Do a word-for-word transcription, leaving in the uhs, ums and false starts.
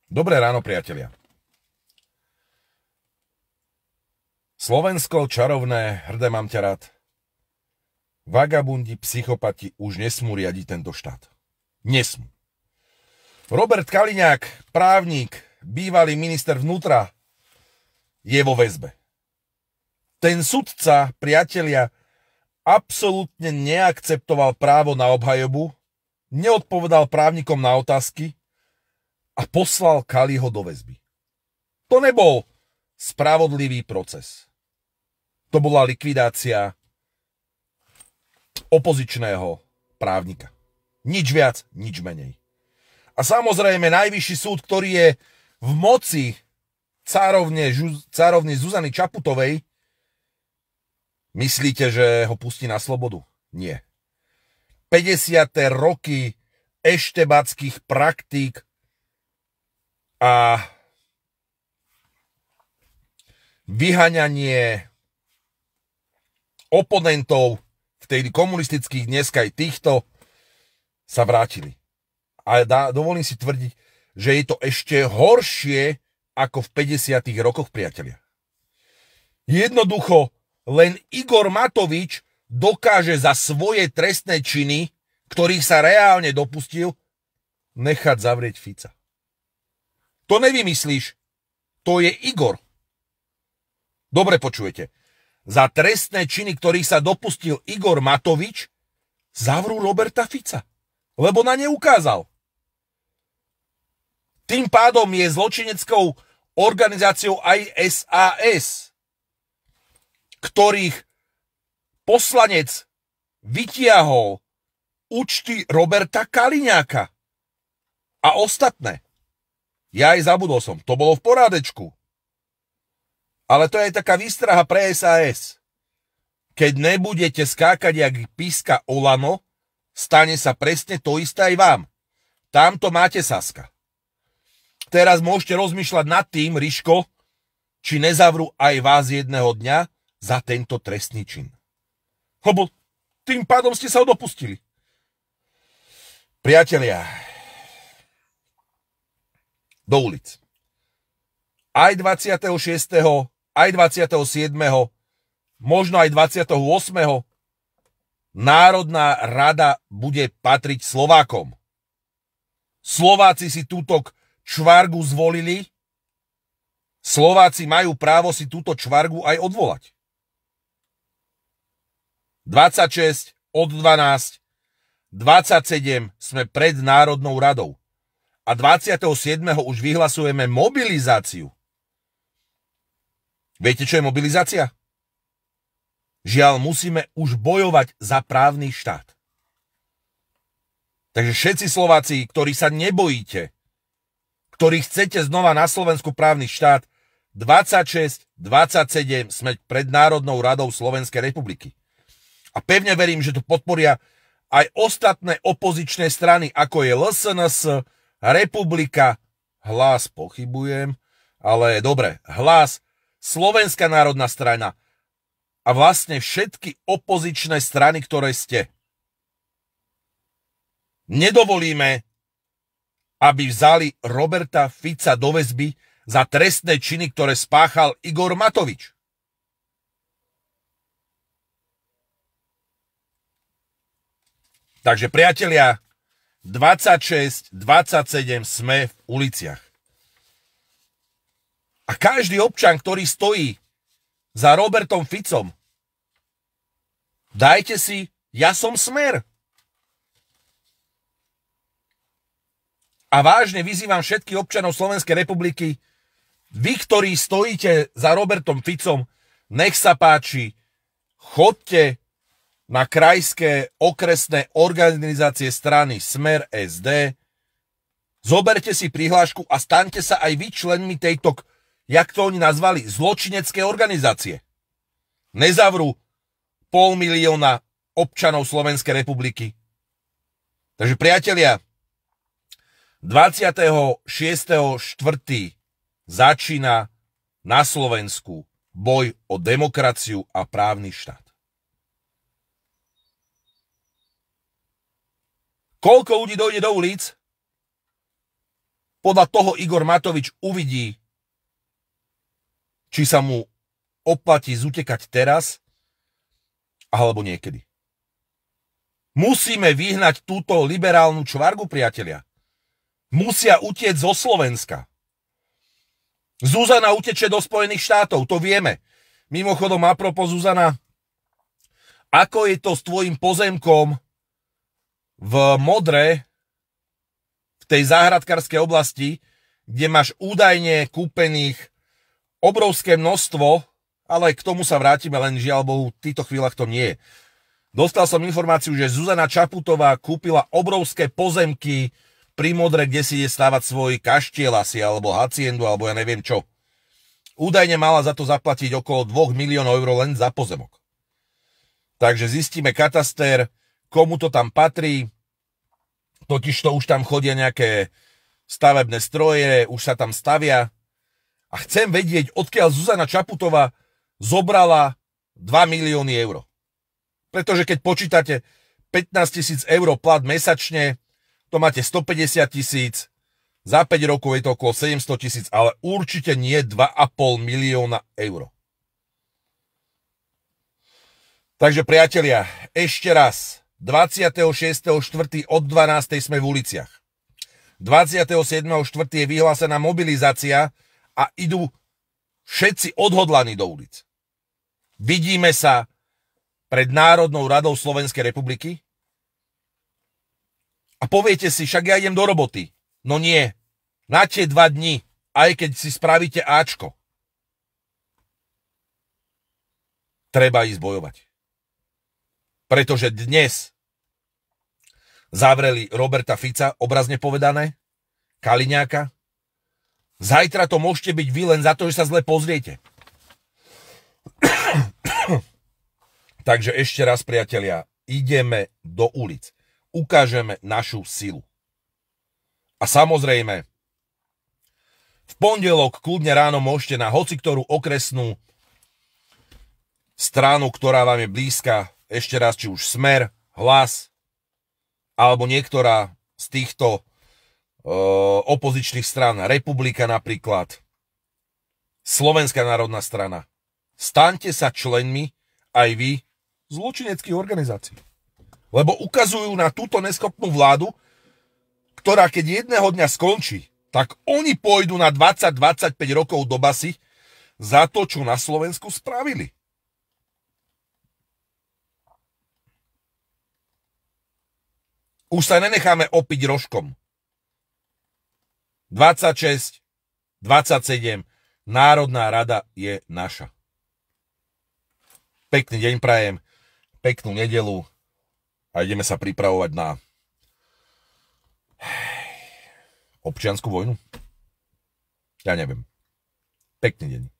Dobré ráno, priatelia. Slovensko, čarovné, hrdé, mám ťa rád. Vagabundi, psychopati už nesmú riadiť tento štát. Nesmú. Robert Kaliňák, právnik, bývalý minister vnútra, je vo väzbe. Ten sudca, priatelia, absolútne neakceptoval právo na obhajobu, neodpovedal právnikom na otázky a poslal Kaliho do väzby. To nebol spravodlivý proces. To bola likvidácia opozičného právnika. Nič viac, nič menej. A samozrejme najvyšší súd, ktorý je v moci cárovne, cárovny Zuzany Čaputovej, myslíte, že ho pustí na slobodu? Nie. päťdesiate roky eštebáckých praktík a vyháňanie oponentov, vtedy komunistických, dneska aj týchto, sa vrátili. A dá, dovolím si tvrdiť, že je to ešte horšie ako v päťdesiatych rokoch, priatelia. Jednoducho, len Igor Matovič dokáže za svoje trestné činy, ktorých sa reálne dopustil, nechať zavrieť Fica. To nevymyslíš. To je Igor. Dobre počujete. Za trestné činy, ktorých sa dopustil Igor Matovič, zavrú Roberta Fica. Lebo na ne ukázal. Tým pádom je zločineckou organizáciou aj es a es, ktorých poslanec vytiahol účty Roberta Kaliňáka a ostatné. Ja aj zabudol som, to bolo v porádečku. Ale to je taká výstraha pre es a es. Keď nebudete skákať jak píska Olano, stane sa presne to isté aj vám. Tamto máte Saska. Teraz môžete rozmýšľať nad tým, Riško, či nezavrú aj vás jedného dňa za tento trestný čin. Lebo tým pádom ste sa ho dopustili. Priatelia, do ulic. Aj dvadsiateho šiesteho, aj dvadsiateho siedmeho, možno aj dvadsiateho ôsmeho Národná rada bude patriť Slovákom. Slováci si túto čvargu zvolili. Slováci majú právo si túto čvargu aj odvolať. dvadsaťšesť od dvanásť, dvadsaťsedem sme pred Národnou radou. A dvadsiateho siedmeho už vyhlasujeme mobilizáciu. Viete, čo je mobilizácia? Žiaľ, musíme už bojovať za právny štát. Takže všetci Slováci, ktorí sa nebojíte, ktorí chcete znova na Slovensku právny štát, dvadsaťšesť dvadsaťsedem sme pred Národnou radou Slovenskej republiky. A pevne verím, že to podporia aj ostatné opozičné strany, ako je el es en es, Republika, Hlas, pochybujem, ale dobre, Hlas, Slovenská národná strana a vlastne všetky opozičné strany, ktoré ste. Nedovolíme, aby vzali Roberta Fica do väzby za trestné činy, ktoré spáchal Igor Matovič. Takže priatelia, dvadsaťšesť dvadsaťsedem sme v uliciach. A každý občan, ktorý stojí za Robertom Ficom, dajte si, ja som Smer. A vážne vyzývam všetkých občanov Slovenskej republiky, vy, ktorí stojíte za Robertom Ficom, nech sa páči, chodte na krajské okresné organizácie strany Smer es dé, zoberte si prihlášku a staňte sa aj vy členmi tejto, jak to oni nazvali, zločinecké organizácie. Nezavrú pol milióna občanov Slovenskej republiky. Takže priatelia, dvadsiateho šiesteho štvrtého začína na Slovensku boj o demokraciu a právny štát. Koľko ľudí dojde do ulic? podľa toho Igor Matovič uvidí, či sa mu oplatí zutekať teraz, alebo niekedy. Musíme vyhnať túto liberálnu čvargu, priatelia. Musia utiecť zo Slovenska. Zuzana uteče do Spojených štátov, to vieme. Mimochodom, apropo Zuzana, ako je to s tvojim pozemkom v Modre, v tej záhradkárskej oblasti, kde máš údajne kúpených obrovské množstvo, ale k tomu sa vrátime, len žiaľ Bohu, v týchto chvíľach to nie je. Dostal som informáciu, že Zuzana Čaputová kúpila obrovské pozemky pri Modre, kde si ide stávať svoj kaštiel asi, alebo haciendu, alebo ja neviem čo. Údajne mala za to zaplatiť okolo dvoch miliónov eur len za pozemok. Takže zistíme kataster, komu to tam patrí, totižto už tam chodia nejaké stavebné stroje, už sa tam stavia. A chcem vedieť, odkiaľ Zuzana Čaputová zobrala dva milióny eur. Pretože keď počítate pätnásť tisíc eur plat mesačne, to máte stopäťdesiat tisíc, za päť rokov je to okolo sedemsto tisíc, ale určite nie dva a pol milióna eur. Takže priatelia, ešte raz, dvadsiateho šiesteho štvrtého od dvanástej sme v uliciach. dvadsiateho siedmeho štvrtého je vyhlásená mobilizácia a idú všetci odhodlaní do ulic. Vidíme sa pred Národnou radou Slovenskej republiky a poviete si, však ja idem do roboty. No nie, na tie dva dni, aj keď si spravíte áčko, treba ísť bojovať. Pretože dnes zavreli Roberta Fica, obrazne povedané, Kaliňáka. Zajtra to môžete byť vy len za to, že sa zle pozriete. Takže ešte raz, priatelia, ideme do ulic. Ukážeme našu silu. A samozrejme, v pondelok kľudne ráno môžete na hociktorú okresnú stranu, ktorá vám je blízka, ešte raz, či už Smer, Hlas, alebo niektorá z týchto uh, opozičných strán, Republika napríklad, Slovenská národná strana. Staňte sa členmi aj vy zločineckých organizácií. Lebo ukazujú na túto neschopnú vládu, ktorá keď jedného dňa skončí, tak oni pôjdu na dvadsať dvadsaťpäť rokov do basy za to, čo na Slovensku spravili. Už sa nenecháme opiť rožkom. dvadsaťšesť dvadsaťsedem Národná rada je naša. Pekný deň prajem, peknú nedelu a ideme sa pripravovať na občiansku vojnu. Ja neviem. Pekný deň.